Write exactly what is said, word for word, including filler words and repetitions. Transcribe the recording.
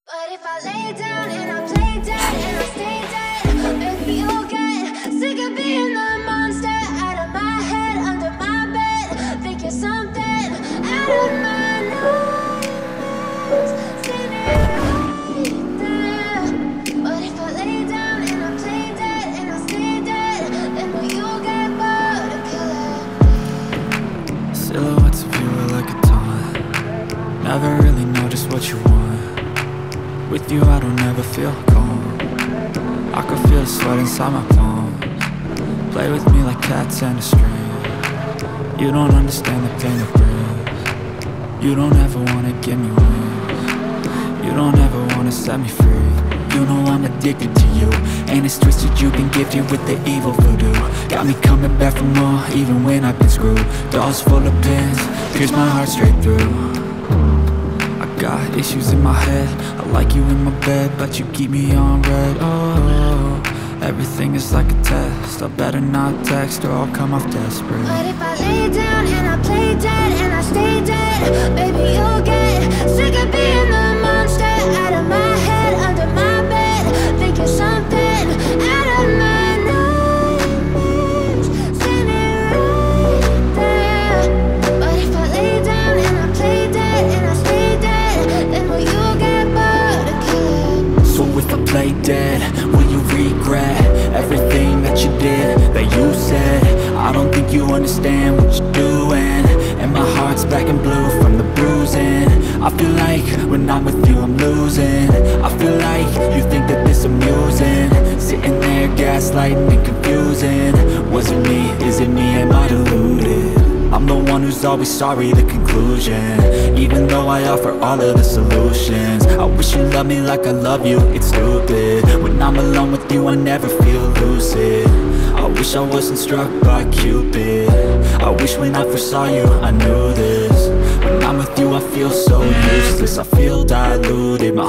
But if I lay down and I play dead and I stay dead, maybe you'll get sick of being the monster out of my head, under my bed. Think you're something out of my nightmares, standing right there. But if I lay down and I play dead and I stay dead, then will you get bored of killing me? Silhouettes of you are like a taunt. Never really know just what you want. With you I don't ever feel calm. I can feel the sweat inside my palms. Play with me like cats and a string. You don't understand the pain it brings. You don't ever wanna give me wings. You don't ever wanna set me free. You know I'm addicted to you, and it's twisted, you've been gifted with the evil voodoo. Got me coming back for more, even when I've been screwed. Dolls full of pins, pierce my heart straight through. Got issues in my head, I like you in my bed, but you keep me on red. Oh, everything is like a test. I better not text or I'll come off desperate. But if I lay down and I play dead and I stay dead, baby you'll get sick of being the monster out of my head, under my bed. Think you're something out of my nightmares, standing right there. But if I lay down and I play dead and I stay dead, then will you get bored of killing? So if I play dead, will you regret everything that you did, that you said? I don't think you understand what you're doing, and my heart's black and blue from the bruising. I feel like when I'm with you I'm losing. I feel like you think that this amusing, sitting there gaslighting and confusing. Was it me? Is it me? Am I deluded? I'm the one who's always sorry, the conclusion, even though I offer all of the solutions. I wish you loved me like I love you, it's stupid. When I'm alone with you I never feel lucid. I wish I wasn't struck by Cupid. I wish when I first saw you I knew this. When I'm with you I feel so useless, I feel diluted. My